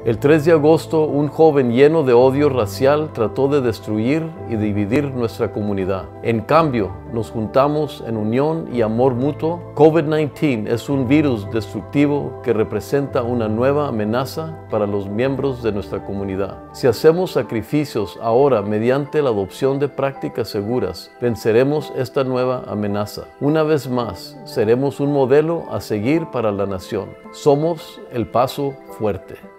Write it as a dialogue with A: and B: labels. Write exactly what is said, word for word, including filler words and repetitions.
A: El tres de agosto, un joven lleno de odio racial trató de destruir y dividir nuestra comunidad. En cambio, nos juntamos en unión y amor mutuo. COVID diecinueve es un virus destructivo que representa una nueva amenaza para los miembros de nuestra comunidad. Si hacemos sacrificios ahora mediante la adopción de prácticas seguras, venceremos esta nueva amenaza. Una vez más, seremos un modelo a seguir para la nación. Somos el Paso Fuerte.